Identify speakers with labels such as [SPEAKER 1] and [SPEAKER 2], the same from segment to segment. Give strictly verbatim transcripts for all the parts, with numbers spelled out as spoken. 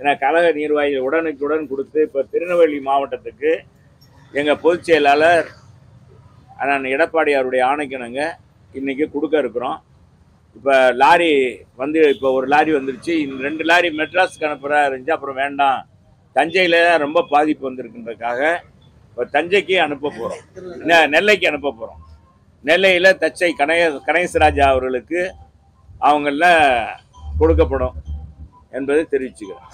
[SPEAKER 1] ஏன்னா கழக நிர்வாகிகள் உடனுக்குடன் கொடுத்து இப்போ திருநெல்வேலி மாவட்டத்துக்கு எங்கள் பொதுச் செயலாளர் நான் எடப்பாடியாருடைய ஆணைக்கிணங்க இன்றைக்கி கொடுக்க இருக்கிறோம். இப்போ லாரி வந்து இப்போ ஒரு லாரி வந்துருச்சு. இந்த ரெண்டு லாரி மெட்ராஸுக்கு அனுப்புகிறா இருந்துச்சு, அப்புறம் வேண்டாம் தஞ்சையில் ரொம்ப பாதிப்பு வந்திருக்குன்றதுக்காக இப்போ தஞ்சைக்கு அனுப்ப போகிறோம், நெல்லைக்கு அனுப்ப போகிறோம். நெல்லையில் தச்சை கணே கணேசராஜா அவர்களுக்கு அவங்கள கொடுக்கப்படும் என்பதை தெரிவிச்சுக்கிறேன்.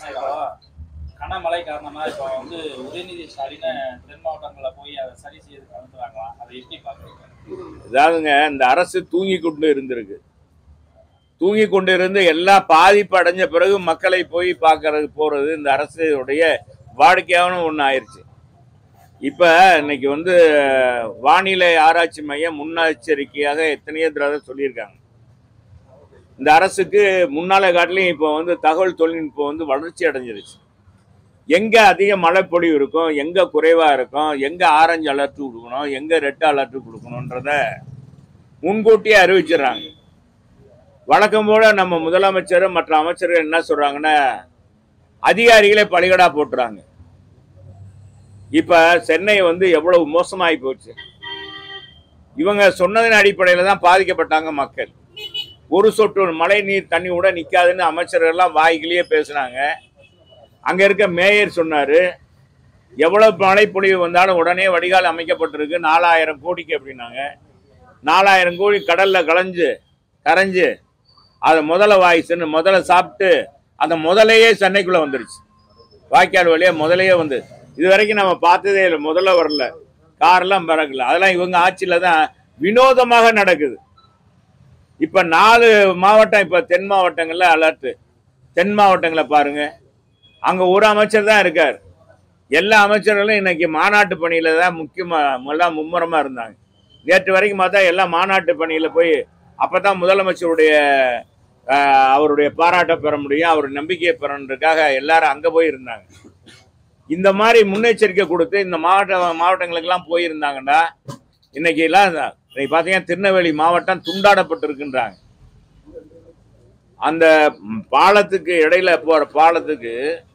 [SPEAKER 2] கனமழை காரணமா இப்போ வந்து உதயநிதி ஸ்டாலின் தென் மாவட்டங்களில் போய் அதை சரி செய்யறதுக்கு அனுப்புறாங்களா, அதை எப்படி பார்க்குறீங்க?
[SPEAKER 1] அதாவதுங்க, இந்த அரசு தூங்கி கொண்டு இருந்திருக்கு. தூங்கி கொண்டு இருந்து எல்லாம் பாதிப்பு அடைஞ்ச பிறகு மக்களை போய் பார்க்கறது போறது இந்த அரசுடைய வாடிக்கையான ஒன்று ஆயிடுச்சு. இப்போ இன்னைக்கு வந்து வானிலை ஆராய்ச்சி மையம் முன்னெச்சரிக்கையாக எத்தனையோ தடவை சொல்லியிருக்காங்க. இந்த அரசுக்கு முன்னால காட்டிலையும் இப்போ வந்து தகவல் தொழில்நுட்பம் வந்து வளர்ச்சி அடைஞ்சிருச்சு. எங்கே அதிக மழை பொழிவு இருக்கும், எங்கே குறைவாக இருக்கும், எங்கே ஆரஞ்சு அலர்ட் கொடுக்கணும், எங்கே ரெட் அலர்ட் கொடுக்கணுன்றத முன்கூட்டியே அறிவிச்சிடுறாங்க. வழக்கம் போல நம்ம முதலமைச்சர் மற்ற அமைச்சர்கள் என்ன சொல்கிறாங்கன்னா அதிகாரிகளே பலிகடா போட்டுறாங்க. இப்போ சென்னை வந்து எவ்வளவு மோசமாகி போச்சு. இவங்க சொன்னதன் அடிப்படையில் தான் பாதிக்கப்பட்டாங்க மக்கள். ஒரு சொட்டு மழை நீர் தண்ணி கூட நிற்காதுன்னு அமைச்சர்கள்லாம் வாய்கிலேயே பேசுனாங்க. அங்கே இருக்க மேயர் சொன்னார், எவ்வளோ மழை பொழிவு வந்தாலும் உடனே வடிகால் அமைக்கப்பட்டிருக்கு நாலாயிரம் கோடிக்கு அப்படின்னாங்க. நாலாயிரம் கோடி கடலில் கலைஞ்சு கரைஞ்சு அதை முதல்ல வாய்ஸ்ன்னு முதல்ல சாப்பிட்டு அந்த முதலையே சென்னைக்குள்ளே வந்துடுச்சு. வாய்க்கால் வழியாக முதலையே வந்து இது வரைக்கும் நம்ம பார்த்ததே இல்லை. முதல்ல வரல, காரெல்லாம் பறக்கல. அதெல்லாம் இவங்க ஆட்சியில் தான் வினோதமாக நடக்குது. இப்போ நாலு மாவட்டம், இப்போ தென் மாவட்டங்களில் அலர்ட்டு. தென் மாவட்டங்களை பாருங்க, அங்கே ஒரு அமைச்சர் தான் இருக்கார். எல்லா அமைச்சர்களும் இன்னைக்கு மாநாட்டு பணியில தான் முக்கியமாக எல்லாம் மும்முரமாக இருந்தாங்க. நேற்று வரைக்கும் பார்த்தா எல்லாம் மாநாட்டு பணியில் போய் அப்போ தான் முதலமைச்சருடைய அவருடைய பாராட்ட பெற முடியும், அவர் நம்பிக்கையை பெறன்றதுக்காக எல்லாரும் அங்கே போய் இருந்தாங்க. இந்த மாதிரி முன்னெச்சரிக்கை கொடுத்து இந்த மாவட்ட மாவட்டங்களுக்கெல்லாம் போயிருந்தாங்கன்னா இன்னைக்கு எல்லாம் இன்னைக்கு பார்த்தீங்கன்னா திருநெல்வேலி மாவட்டம் துண்டாடப்பட்டிருக்குன்றாங்க. அந்த பாலத்துக்கு இடையில போகிற பாலத்துக்கு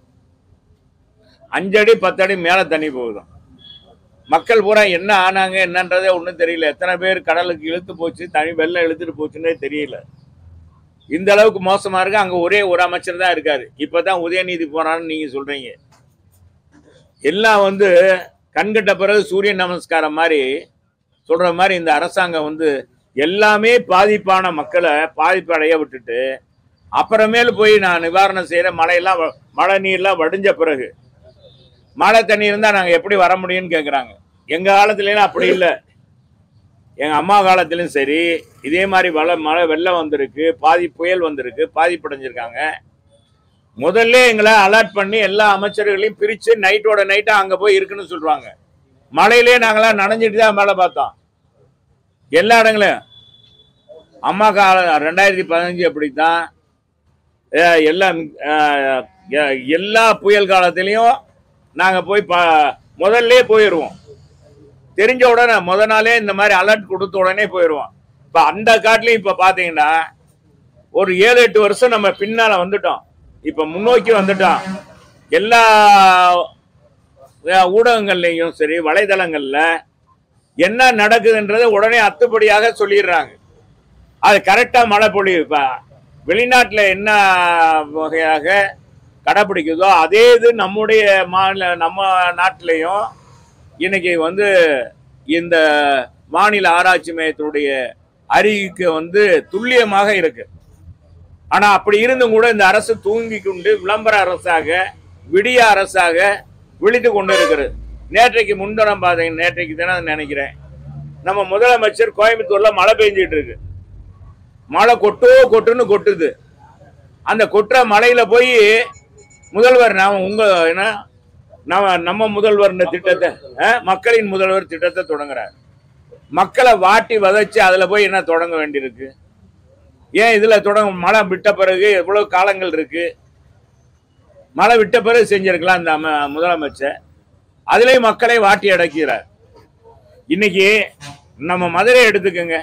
[SPEAKER 1] அஞ்சடி பத்தடி மேலே தண்ணி போகுதும். மக்கள் பூரா என்ன ஆனாங்க என்னன்றதே ஒன்றும் தெரியல. எத்தனை பேர் கடலுக்கு இழுத்து போச்சு, தனி வெள்ளம் இழுத்துட்டு போச்சுன்னே தெரியல. இந்த அளவுக்கு மோசமாக இருக்கு. அங்கே ஒரே ஒரு அமைச்சர் தான் இருக்காரு. இப்போ தான் உதயநிதி போனான்னு நீங்கள் சொல்கிறீங்க. எல்லாம் வந்து கண்கட்ட பிறகு சூரிய நமஸ்காரம் மாதிரி சொல்கிற மாதிரி இந்த அரசாங்கம் வந்து எல்லாமே பாதிப்பான மக்களை பாதிப்பு அடைய விட்டுட்டு அப்புறமேல போய் நான் நிவாரணம் செய்கிறேன். மழையெல்லாம் மழை நீர்லாம் வடிஞ்ச பிறகு மழை தண்ணி இருந்தால் நாங்கள் எப்படி வர முடியும்னு கேட்குறாங்க. எங்கள் காலத்துலாம் அப்படி இல்லை. எங்கள் அம்மா காலத்துலையும் சரி இதே மாதிரி மழை மழை வெள்ளம் வந்திருக்கு, பாதி புயல் வந்திருக்கு, பாதிப்படைஞ்சிருக்காங்க. முதல்ல எங்களை அலர்ட் பண்ணி எல்லா அமைச்சர்களையும் பிரித்து நைட்டோட நைட்டாக அங்கே போய் இருக்குன்னு சொல்லுவாங்க. மழையிலே நாங்களாம் நனைஞ்சிட்டு தான் மேலே பார்த்தோம் எல்லா இடங்களையும். அம்மா கால ரெண்டாயிரத்தி பதினஞ்சு அப்படித்தான். எல்லா எல்லா புயல் காலத்திலையும் நாங்கள் போய் ப முதல்ல போயிடுவோம். தெரிஞ்ச உடனே முத நாளே இந்த மாதிரி அலர்ட் கொடுத்த உடனே போயிடுவோம். இப்போ அந்த காட்டிலையும் இப்போ பார்த்தீங்கன்னா ஒரு ஏழு எட்டு வருஷம் நம்ம பின்னால் வந்துட்டோம். இப்போ முன்னோக்கி வந்துட்டோம். எல்லா ஊடகங்கள்லையும் சரி வலைதளங்களில் என்ன நடக்குதுன்றதை உடனே அத்துப்படியாக சொல்லிடுறாங்க. அது கரெக்டாக மழை பொழிவு. இப்போ வெளிநாட்டில் என்ன வகையாக கடைப்பிடிக்குதோ அதே இது நம்முடைய மாநில நம்ம நாட்டிலையும் இன்னைக்கு வந்து இந்த வானிலை ஆராய்ச்சி மையத்தினுடைய அறிவிக்கை வந்து துல்லியமாக இருக்கு. ஆனால் அப்படி இருந்தும் கூட இந்த அரசு தூங்கி கொண்டு விளம்பர அரசாக விடிய அரசாக விழித்து கொண்டு இருக்கிறது. நேற்றைக்கு முன்தினம் பார்த்தீங்க, நேற்றைக்கு தானே நினைக்கிறேன், நம்ம முதலமைச்சர் கோயம்புத்தூர்ல மழை பெஞ்சிட்டு இருக்கு. மழை கொட்டோ கொட்டுன்னு கொட்டுது. அந்த கொட்டுற மழையில போய் முதல்வர் நாம உங்க என்ன நம்ம நம்ம முதல்வர் திட்டத்தை மக்களின் முதல்வர் திட்டத்தை தொடங்குறார். மக்களை வாட்டி வதைச்சு அதுல போய் என்ன தொடங்க வேண்டியிருக்கு? ஏன் இதுல தொடங்க? மழை விட்ட பிறகு எவ்வளவு காலங்கள் இருக்கு, மழை விட்ட பிறகு செஞ்சிருக்கலாம் இந்த முதலமைச்சர். அதுலேயும் மக்களை வாட்டி அடக்கிறார். இன்னைக்கு நம்ம மதுரை எடுத்துக்கோங்க,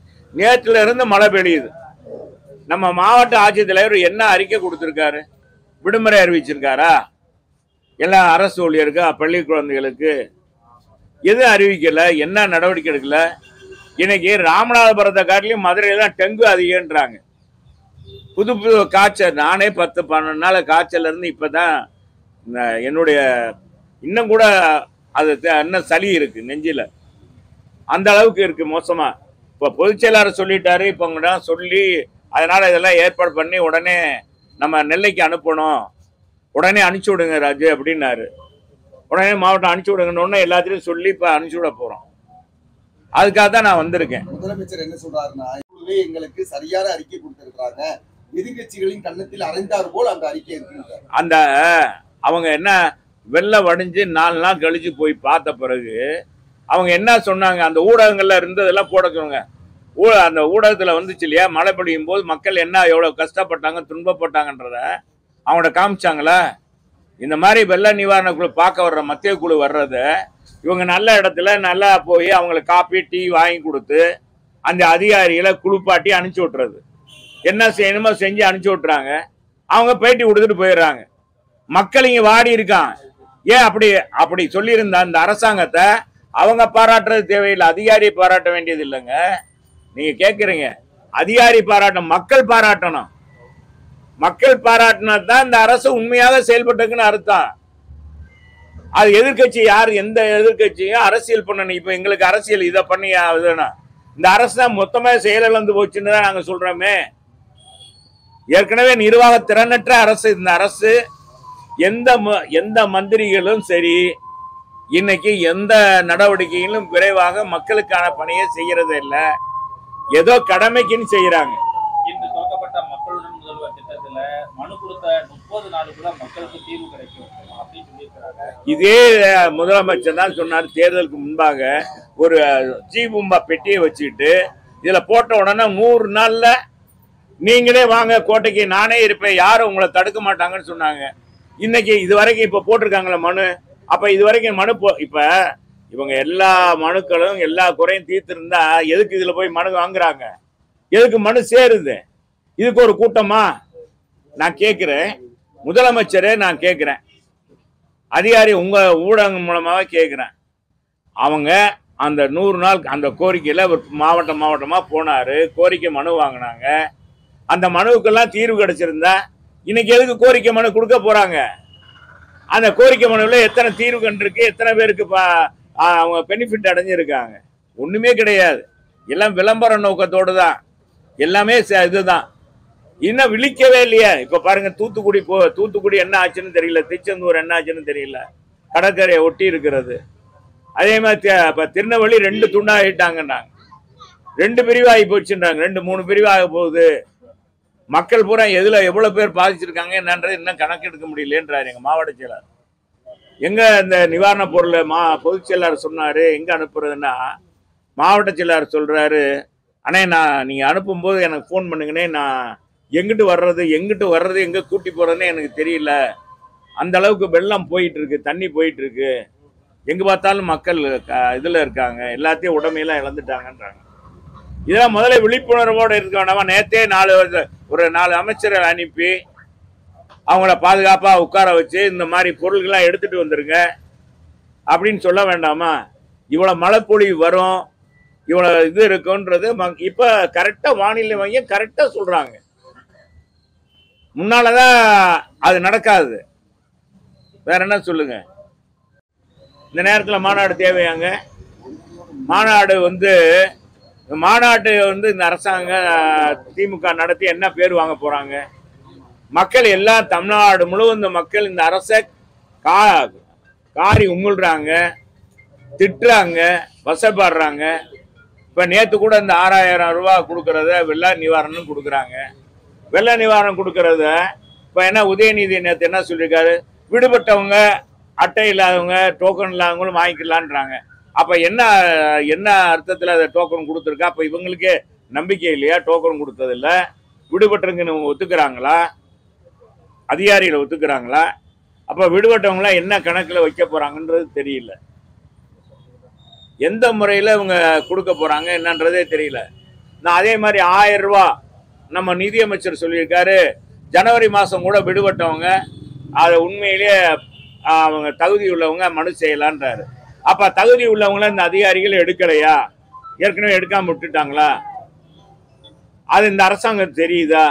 [SPEAKER 1] நேற்றுல இருந்து மழை பெய்யுது. நம்ம மாவட்ட ஆட்சித்தலைவர் என்ன அறிக்கை கொடுத்திருக்காரு? விடுமுறை அறிவிச்சிருக்காரா? எல்லா அரசு ஊழியருக்கு, பள்ளி குழந்தைகளுக்கு எதுவும் அறிவிக்கல. என்ன நடவடிக்கை எடுக்கல? இன்னைக்கு ராமநாதபுரத்தை காட்டிலும் மதுரையில தான் டெங்கு அதிகன்றாங்க. புது புது காய்ச்சல். நானே பத்து பன்னெண்டு நாள் காய்ச்சல் இருந்து இப்பதான் என்னுடைய இன்னும் கூட அது இன்னும் சளி இருக்கு நெஞ்சில, அந்த அளவுக்கு இருக்கு மோசமா. இப்போ பொதுச் செயலாளர் சொல்லிட்டாரு, இப்போ சொல்லி அதனால இதெல்லாம் ஏற்பாடு பண்ணி உடனே நம்ம நெல்லைக்கு அனுப்பணும், உடனே அனுப்பிச்சி விடுங்க ராஜு அப்படின்னாரு. உடனே மாவட்டம் அனுப்பிச்சி விடுங்கன்னு எல்லாத்திலையும் சொல்லி இப்போ அனுப்பிச்சி விட போறோம். அதுக்காக தான் நான் வந்திருக்கேன்.
[SPEAKER 3] முதலமைச்சர் என்ன சொல்றாருன்னா, எங்களுக்கு சரியான அறிக்கை கொடுத்திருக்காங்க, எதிர்கட்சிகளின் கண்ணத்தில் அரைந்தார் போல் அந்த அறிக்கை இருக்கு. அந்த
[SPEAKER 1] அவங்க என்ன வெள்ளம் வடிஞ்சு நாலு நாள் கழிச்சு போய் பார்த்த பிறகு அவங்க என்ன சொன்னாங்க, அந்த ஊடகங்கள்ல இருந்ததெல்லாம் போட சொன்னாங்க. ஊ அந்த ஊடகத்துல வந்துச்சு இல்லையா, மழை பெய்யும் போது மக்கள் என்ன எவ்வளவு கஷ்டப்பட்டாங்க, துன்பப்பட்டாங்கன்றத அவங்கள காமிச்சாங்களா? இந்த மாதிரி வெள்ள நிவாரண குழு பார்க்க வர்ற மத்திய குழு வர்றத இவங்க நல்ல இடத்துல நல்லா போய் அவங்களுக்கு காப்பி டீ வாங்கி கொடுத்து அந்த அதிகாரிகளை குளிப்பாட்டி அனுப்பிச்சி விட்டுறது, என்ன செய்யணுமோ செஞ்சு அனுப்பிச்சி விட்டுறாங்க. அவங்க பேட்டி கொடுத்துட்டு போயிடுறாங்க. மக்கள் இங்க வாடி இருக்கான். ஏன் அப்படி அப்படி சொல்லியிருந்தா இந்த அரசாங்கத்தை அவங்க பாராட்டுறது தேவையில்லை, அதிகாரியை பாராட்ட வேண்டியது இல்லைங்க. நீங்க கேட்குறீங்க, அதிகாரி பாராட்டணும், மக்கள் பாராட்டணும். மக்கள் பாராட்டினா தான் இந்த அரசு உண்மையாக செயல்பட்டுக்குன்னு அர்த்தம். அது எதிர்கட்சி யார், எந்த எதிர்கட்சியும் அரசியல் பண்ணணும். இப்ப எங்களுக்கு அரசியல் இதை பண்ணி இந்த அரசு தான் மொத்தமா செயலிழந்து போச்சுன்னு தான் நாங்க சொல்றோமே. ஏற்கனவே நிர்வாக திறனற்ற அரசு இந்த அரசு. எந்த எந்த மந்திரிகளும் சரி இன்னைக்கு எந்த நடவடிக்கையிலும் விரைவாக மக்களுக்கான பணியை செய்யறது இல்லை, ஏதோ கடமைக்குன்னு செய்யறாங்க.
[SPEAKER 2] இன்று துவக்கப்பட்ட மக்களுடன் முதல்வர் திட்டத்துல மனு கொடுத்த முப்பது நாளுக்குள்ள மக்களுக்கு தீர்வு கிடைக்கும் அப்படின்னு சொல்லியிருக்கிறாங்க.
[SPEAKER 1] இதே முதலமைச்சர் தான் சொன்னார் தேர்தலுக்கு முன்பாக, ஒரு ஜீபூம்பா பெட்டியை வச்சுக்கிட்டு இதுல போட்ட உடனே நூறு நாள்ல நீங்களே வாங்க கோட்டைக்கு, நானே இருப்பேன், யாரும் உங்களை தடுக்க மாட்டாங்கன்னு சொன்னாங்க. இன்னைக்கு இது வரைக்கும் இப்ப போட்டிருக்காங்களே மனு, அப்ப இது வரைக்கும் மனு போ இப்ப இவங்க எல்லா மனுக்களும் எல்லா குறையும் தீர்த்திருந்தா எதுக்கு இதுல போய் மனு வாங்குறாங்க? எதுக்கு மனு சேருது? இதுக்கு ஒரு கூட்டமா? நான் கேட்கிறேன் முதலமைச்சரே, நான் கேட்கிறேன் அதிகாரி உங்க ஊடகம் மூலமாக கேட்கிறேன். அவங்க அந்த நூறு நாள் அந்த கோரிக்கையில மாவட்டம் மாவட்டமா போனாரு, கோரிக்கை மனு வாங்கினாங்க. அந்த மனுவுக்கெல்லாம் தீர்வு கிடைச்சிருந்தா இன்னைக்கு எதுக்கு கோரிக்கை மனு கொடுக்க போறாங்க? அந்த கோரிக்கை மனுவில் எத்தனை தீர்வு கண்டிருக்கு, எத்தனை பேருக்கு அவங்க பெனிஃபிட் அடைஞ்சிருக்காங்க? ஒண்ணுமே கிடையாது. எல்லாம் விளம்பர நோக்கத்தோடு தான், எல்லாமே இதுதான். இன்னும் விழிக்கவே இல்லையா? இப்ப பாருங்க, தூத்துக்குடி போ தூத்துக்குடி என்ன ஆச்சுன்னு தெரியல, திருச்செந்தூர் என்ன ஆச்சுன்னு தெரியல, கடற்கரையை ஒட்டி இருக்கிறது. அதே மாதிரி இப்ப திருநெல்வேலி ரெண்டு துண்டாகிட்டாங்கன்னாங்க, ரெண்டு பிரிவாகி போச்சுன்றாங்க, ரெண்டு மூணு பிரிவாக போகுது. மக்கள் பூரா எதுல எவ்வளவு பேர் பாதிச்சிருக்காங்க என்னன்றது இன்னும் கணக்கு எடுக்க முடியலன்றாரு எங்க மாவட்ட செயலாளர். எங்க இந்த நிவாரண பொருளை மா பொதுச் செயலாளர் சொன்னாரு, எங்க அனுப்புறதுன்னா மாவட்ட செயலாளர் சொல்றாரு, அண்ணே நான் நீங்க அனுப்பும்போது எனக்கு ஃபோன் பண்ணுங்கண்ணே, நான் எங்கிட்டு வர்றது எங்கிட்டு வர்றது எங்க கூட்டி போறதுன்னு எனக்கு தெரியல, அந்த அளவுக்கு வெள்ளம் போயிட்டு இருக்கு, தண்ணி போயிட்டு இருக்கு, எங்க பார்த்தாலும் மக்கள் இதுல இருக்காங்க, எல்லாத்தையும் உடமையெல்லாம் இழந்துட்டாங்கன்றாங்க. இதெல்லாம் முதல்ல விழிப்புணர்வோடு இருக்க வேண்டாமா? நேற்றே நாலு ஒரு நாலு அமைச்சரை அனுப்பி அவங்கள பாதுகாப்பா உட்கார வச்சு இந்த மாதிரி பொருள்கள்லாம் எடுத்துட்டு வந்துருங்க அப்படின்னு சொல்ல வேண்டாமா? இவ்வளவு மழைப்பொழிவு வரும், இவ்வளவு இது இருக்குன்றது இப்ப கரெக்டா வானிலை மையம் கரெக்டா சொல்றாங்க. முன்னாலதான் அது நடக்காது. வேற என்ன சொல்லுங்க? இந்த நேரத்துல மாநாடு தேவையாங்க? மாநாடு வந்து மாநாட்டு வந்து இந்த அரசாங்கம் திமுக நடத்தி என்ன பேர் வாங்க போறாங்க? மக்கள் எல்லாம் தமிழ்நாடு முழுவதும் மக்கள் இந்த அரசை கா காரி உமிழ்றாங்க, திட்டுறாங்க, வசப்படுறாங்க. இப்ப நேத்து கூட இந்த ஆறாயிரம் ரூபாய் கொடுக்கறத வெள்ள நிவாரணம் கொடுக்குறாங்க. வெள்ள நிவாரணம் கொடுக்கறத இப்ப என்ன உதயநிதி நேற்று என்ன சொல்லியிருக்காரு, விடுபட்டவங்க அட்டை இல்லாதவங்க டோக்கன் இல்லாதவங்களும் வாங்கிக்கலான்றாங்க. அப்ப என்ன என்ன அர்த்தத்துல அதை டோக்கன் கொடுத்துருக்கா? அப்ப இவங்களுக்கே நம்பிக்கை இல்லையா? டோக்கன் கொடுத்தது இல்ல, விடுபட்டிருக்குன்னு ஒத்துக்கிறாங்களா? அதிகாரிகளை ஒத்துக்கிறாங்களா? அப்ப விடுபட்டவங்களா என்ன கணக்குல வைக்க போறாங்கன்றது தெரியல. எந்த முறையில இவங்க கொடுக்க போறாங்க என்னன்றதே தெரியல. நான் அதே மாதிரி ஆயிரம் ரூபாய் நம்ம நிதியமைச்சர் சொல்லியிருக்காரு, ஜனவரி மாதம் கூட விடுபட்டவங்க அதை உண்மையிலேயே அவங்க தகுதி உள்ளவங்க மனு செய்யலான்றாரு. அப்போ தகுதி உள்ளவங்கள இந்த அதிகாரிகள் எடுக்கலையா, ஏற்கனவே எடுக்காமல் விட்டுட்டாங்களா, அது இந்த அரசாங்கம் தெரியுதா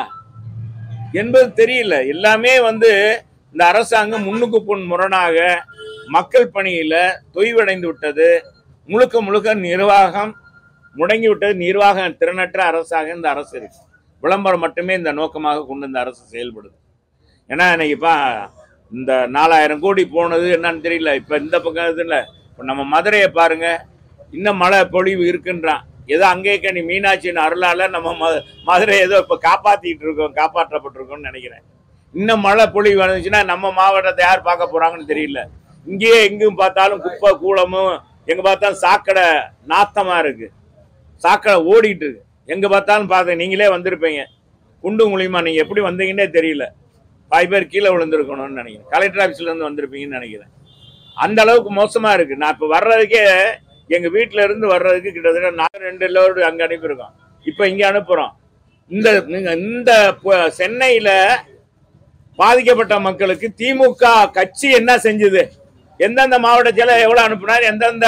[SPEAKER 1] என்பது தெரியல. எல்லாமே வந்து இந்த அரசாங்கம் முன்னுக்கு பொன் முரணாக மக்கள் பணியில் தொய்வடைந்து விட்டது. முழுக்க முழுக்க நிர்வாகம் முடங்கி விட்டது. நிர்வாக திறனற்ற அரசாக இந்த அரசு இருக்கு. விளம்பரம் மட்டுமே இந்த நோக்கமாக கொண்டு இந்த அரசு செயல்படுது. ஏன்னா இன்னைக்குப்பா இந்த நாலாயிரம் கோடி போனது என்னன்னு தெரியல. இப்போ இந்த பக்கம் இது இல்லை. இப்போ நம்ம மதுரையை பாருங்க, இன்னும் மழை பொழிவு இருக்குன்றான். ஏதோ அங்கேயே நீ மீனாட்சியின் அருளால நம்ம ம மதுரை ஏதோ இப்போ காப்பாற்றிட்டு இருக்கோம், காப்பாற்றப்பட்டிருக்கோம்னு நினைக்கிறேன். இன்னும் மழை பொழிவு வந்துச்சுன்னா நம்ம மாவட்டத்தை யார் பார்க்க போறாங்கன்னு தெரியல. இங்கேயே எங்கும் பார்த்தாலும் குப்பை கூலமும், எங்க பார்த்தாலும் சாக்கடை நாத்தமா இருக்கு, சாக்கடை ஓடிட்டு இருக்கு. எங்க பார்த்தாலும் பார்த்து நீங்களே வந்திருப்பீங்க, குண்டு மூலியமா நீங்க எப்படி வந்தீங்கன்னே தெரியல. பாதி பேர் கீழே விழுந்திருக்கணும்னு நினைக்கிறேன். கலெக்டர் ஆஃபீஸ்ல இருந்து வந்திருப்பீங்கன்னு நினைக்கிறேன். அந்த அளவுக்கு மோசமா இருக்கு. நான் இப்போ வர்றதுக்கே எங்க வீட்டுல இருந்து வர்றதுக்கு கிட்டத்தட்ட நாலு ரெண்டு லோடு அங்க அனுப்பியிருக்கோம். இப்போ இங்க அனுப்புறோம். இந்த இந்த சென்னையில பாதிக்கப்பட்ட மக்களுக்கு திமுக கட்சி என்ன செஞ்சது? எந்தெந்த மாவட்டத்தில் எவ்வளவு அனுப்புனார், எந்தெந்த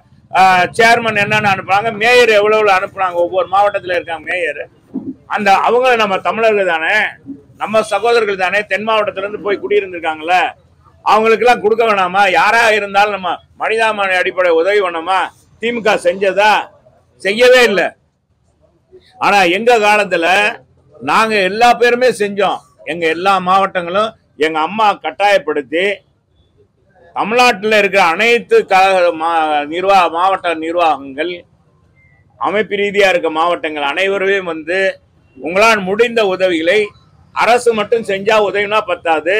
[SPEAKER 1] சேர்மன் என்னென்ன அனுப்புனாங்க, மேயர் எவ்வளவு அனுப்புனாங்க, ஒவ்வொரு மாவட்டத்தில் இருக்காங்க மேயர். அந்த அவங்க நம்ம தமிழர்கள் தானே, நம்ம சகோதரர்கள் தானே, தென் மாவட்டத்துல இருந்து போய் குடியிருந்திருக்காங்கல்ல, அவங்களுக்கு எல்லாம் கொடுக்க வேணாமா? யாரா இருந்தாலும் நம்ம மனிதாமான அடிப்படை உதவி வேணாமா? திமுக செஞ்சதா? செய்யவே இல்லை. ஆனா எங்க காலத்துல நாங்க எல்லா பேருமே செஞ்சோம். எங்க எல்லா மாவட்டங்களும் எங்க அம்மா கட்டாயப்படுத்தி தமிழ்நாட்டில் இருக்கிற அனைத்து நிர்வாக மாவட்ட நிர்வாகங்கள், அமைப்பு ரீதியா இருக்க மாவட்டங்கள் அனைவருமே வந்து உங்களால் முடிந்த உதவிகளை அரசு மட்டும் செஞ்சா உதவினா பத்தாது,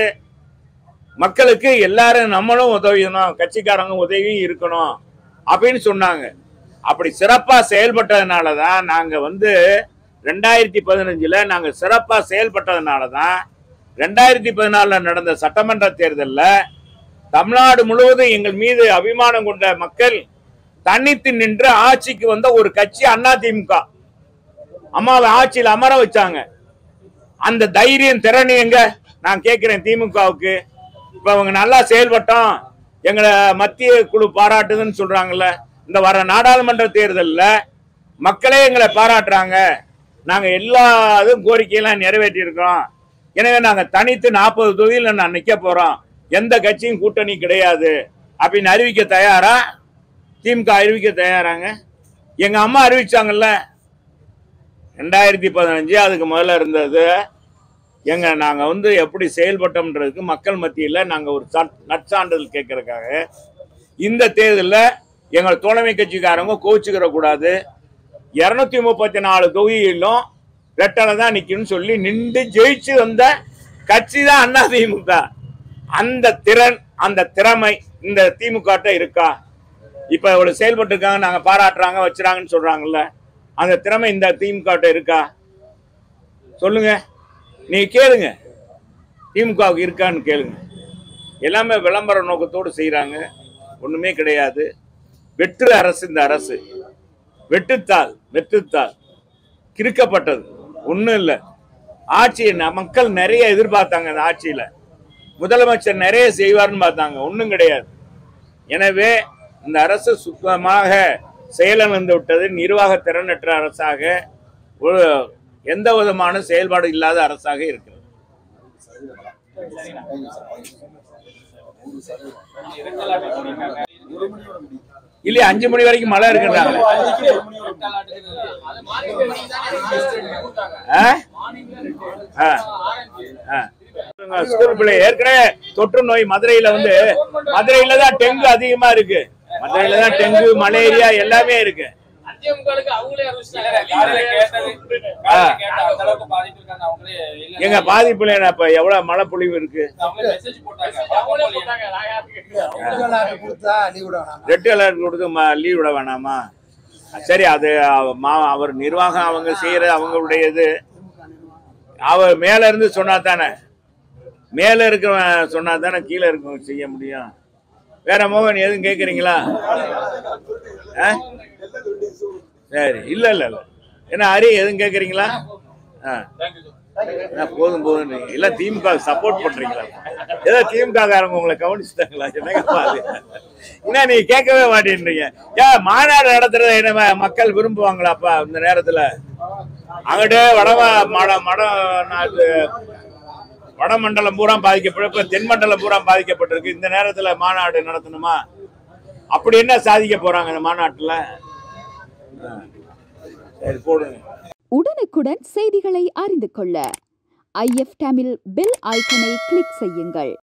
[SPEAKER 1] மக்களுக்கு எல்லாரும் நம்மளும் உதவியணும், கட்சிக்காரங்க உதவியும் இருக்கணும் அப்படின்னு சொன்னாங்க. அப்படி சிறப்பா செயல்பட்டதுனாலதான் நாங்க வந்து ரெண்டாயிரத்தி பதினஞ்சுல நாங்க சிறப்பா செயல்பட்டதுனாலதான் ரெண்டாயிரத்தி பதினாலுல நடந்த சட்டமன்ற தேர்தலில் தமிழ்நாடு முழுவதும் எங்கள் மீது அபிமானம் கொண்ட மக்கள் தனித்து நின்று ஆட்சிக்கு வந்த ஒரு கட்சி அதிமுக. அம்மாவை ஆட்சியில் அமர வச்சாங்க. அந்த தைரியம் திறன் எங்க நான் கேட்கிறேன் திமுகவுக்கு. இப்ப அவங்க நல்லா செயல்பட்டோம், எங்களை மத்திய குழு பாராட்டுதுன்னு சொல்றாங்கல்ல. இந்த வர நாடாளுமன்ற தேர்தலில் மக்களே எங்களை பாராட்டுறாங்க, நாங்க எல்லா இதுவும் கோரிக்கையெல்லாம் நிறைவேற்றி இருக்கிறோம், எனவே நாங்க தனித்து நாற்பது தொகுதியில் நான் நிக்க போறோம், எந்த கட்சியும் கூட்டணி கிடையாது அப்படின்னு அறிவிக்க தயாரா? திமுக அறிவிக்க தயாராங்க? எங்க அம்மா அறிவிச்சாங்கல்ல ரெண்டாயிரத்தி பதினஞ்சு, அதுக்கு முதல்ல இருந்தது. எங்க நாங்க வந்து எப்படி செயல்பட்டோம்ன்றதுக்கு மக்கள் மத்தியில் நாங்க ஒரு நற்சான்றிதழ் கேட்கறதுக்காக இந்த தேர்தலில் எங்கள் தோழமை கட்சிக்காரங்க கோச்சுக்கிற கூடாது, இருநூத்தி முப்பத்தி நாலு தொகுதியிலும் ரெட்டலை தான் நிக்கணும்னு சொல்லி நின்று ஜெயிச்சு வந்த கட்சி தான் அதிமுக. அந்த திறன், அந்த திறமை இந்த திமுக இருக்கா? இப்ப இவ்வளவு செயல்பட்டு இருக்காங்க, நாங்க பாராட்டுறாங்க வச்சுறாங்கன்னு சொல்றாங்கல்ல, அந்த திறமை இந்த திமுக இருக்கா? சொல்லுங்க, நீ கேளுங்க, திமுகவுக்கு இருக்கான்னு கேளுங்க. எல்லாமே விளம்பர நோக்கத்தோடு செய்யறாங்க, ஒண்ணுமே கிடையாது. வெற்று அரசு இந்த அரசு, வெட்டுத்தாள் வெட்டுத்தாள் கிறுக்கப்பட்டது, ஒன்றும் இல்லை. ஆட்சியை மக்கள் நிறைய எதிர்பார்த்தாங்க, அந்த ஆட்சியில முதலமைச்சர் நிறைய செய்வார்னு பார்த்தாங்க, ஒன்றும் கிடையாது. எனவே இந்த அரசு சுத்தமாக செயலிழந்து விட்டது. நிர்வாக திறனற்ற அரசாக, ஒரு எந்த விதமான செயல்பாடு இல்லாத அரசாக இருக்கிறது. இல்லையா, அஞ்சு மணி வரைக்கும் மழை இருக்குன்றாங்க. ஸ்கூல் பிள்ளை ஏற்கனவே தொற்று நோய் மதுரையில வந்து, மதுரையில தான் டெங்கு அதிகமா இருக்கு, மதுரையில தான் டெங்கு மலேரியா எல்லாமே இருக்கு. எங்க பாதிப்புல இப்ப எவ்வளவு மழை பொழிவு இருக்கு? ரெட் அலர்ட் கொடுத்து லீவ் விட வேணாமா? சரி, அது அவர் நிர்வாகம் அவங்க செய்யற அவங்களுடையது. அவர் மேல இருந்து சொன்னா தானே, மேல இருக்கிறவன் சொன்னா தானே கீழே இருக்கவங்க செய்ய முடியும். வேற மோகன் எதுவும் கேக்குறீங்களா? சரி, இல்ல இல்ல இல்ல என்ன ஹரி எதுவும் கேக்குறீங்களா? என்ன போதும் போதும் எல்லாம் திமுக சப்போர்ட் பண்றீங்களா? ஏதோ திமுக காரங்க உங்களை கவனிச்சுட்டாங்களா? என்னங்க பாது என்ன நீங்க கேட்கவே மாட்டேன்றீங்க. ஏன் மாநாடு நடத்துறத என்ன மக்கள் விரும்புவாங்களாப்பா? இந்த நேரத்துல அங்கிட்ட வட மட மட நாட்டு வடமண்டலம் பூரா பாதிக்கப்பட்ட தென்மண்டலம் பூரா பாதிக்கப்பட்டிருக்கு. இந்த நேரத்துல மாநாடு நடத்தணுமா? அப்படி என்ன சாதிக்க போறாங்க இந்த மாநாட்டுல? சரி போடுங்க.
[SPEAKER 4] உடனுக்குடன் செய்திகளை அறிந்து கொள்ள ஐ எஃப் தமிழ் பெல் ஐக்கனை கிளிக் செய்யுங்கள்.